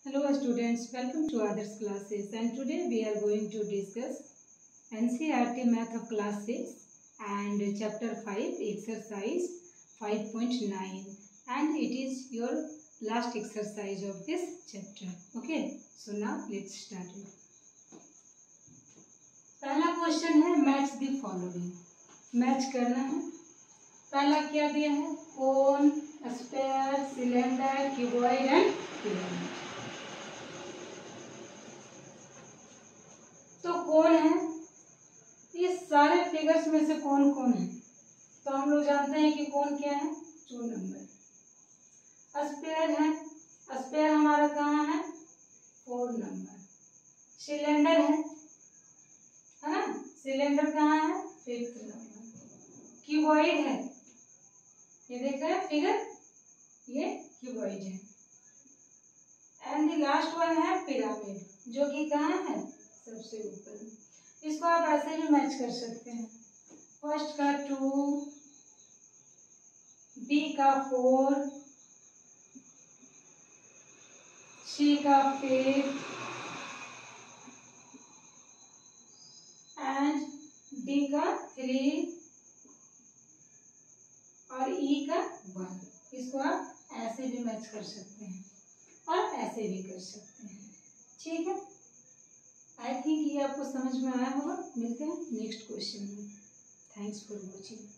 Hello students, welcome to others classes, and today we are going to discuss NCERT Math of class 6 and chapter 5 exercise 5.9, and it is your last exercise of this chapter. Okay, so now let's start it. पहला question है match the following, match करना है। पहला क्या दिया है? Cone, sphere, cylinder, cuboid and pyramid. तो कौन है? ये सारे फिगर्स में से कौन कौन है? तो हम लोग जानते हैं कि कौन क्या है, 2 नंबर। स्फीयर है, स्फीयर हमारा कहाँ है, 4 नंबर। सिलेंडर है ना, सिलेंडर कहाँ है, 5th नंबर। क्यूबॉइड है, ये देख रहे हैं फिगर, ये क्यूबॉइड है। एंड द लास्ट वन है पिरामिड, जो कि कहाँ है, सबसे ऊपर। इसको आप ऐसे भी मैच कर सकते हैं। फर्स्ट का 2, बी का 4, सी का 5 एंड डी का 3 और ई का 1। इसको आप ऐसे भी मैच कर सकते हैं और ऐसे भी कर सकते हैं। ठीक है, आई थिंक ये आपको समझ में आया होगा। मिलते हैं नेक्स्ट क्वेश्चन में। Thanks for watching.